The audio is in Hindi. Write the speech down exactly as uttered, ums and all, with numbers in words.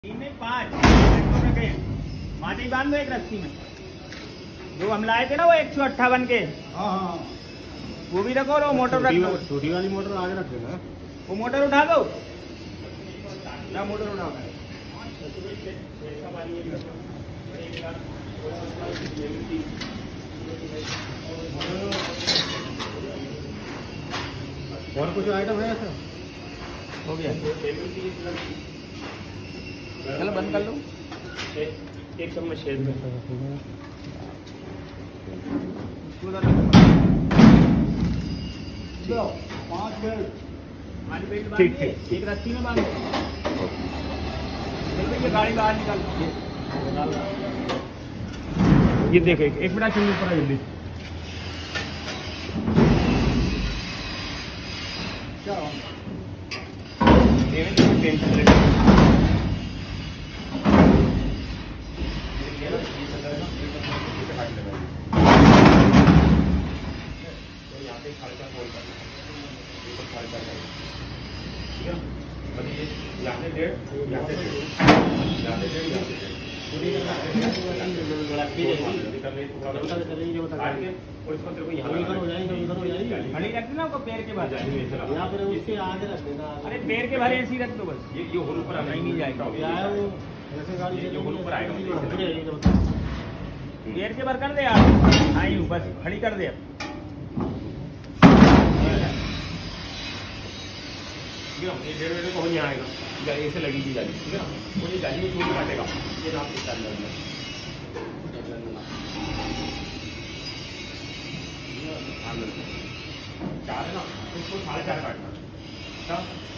तीन में पाँच रखे माटी बांध दो एक रस्सी में। जो हम लाए थे ना वो एक सौ अट्ठावन के, हाँ हाँ वो भी रखो और वो मोटर रख दो। छोटी वाली मोटर आगे रख देना। वो मोटर उठा दो ना, मोटर उठा दो। और कुछ आइटम है ऐसा? हो गया, चलो बंद कर लो। एक चम्मच शेर में पाँच बेल्ट पाँच बेल्ट बांध के एक रस्सी में बांधो। ये गाड़ी बाहर निकाल। ये देखो एक, एक मिनट चलिए ऊपर जल्दी। पैर के भर यहाँ पर उसके आगे रख देना। अरे पैर के भरे ऐसी रख दो बस। ये ये होल ऊपर नहीं जाएगा। क्या है वो ऐसे गाड़ी ये होल ऊपर आएगा। पैर के भर कर दे यार। हाँ यूँ बस खड़ी कर दे। ये डेढ़ बजे को यहाँ आएगा, ऐसे लगेगी गाड़ी, ठीक है ना। वो ये गाड़ी में चोट काटेगा, ये नाप के चार चार है ना, इसको साढ़े चार काटना।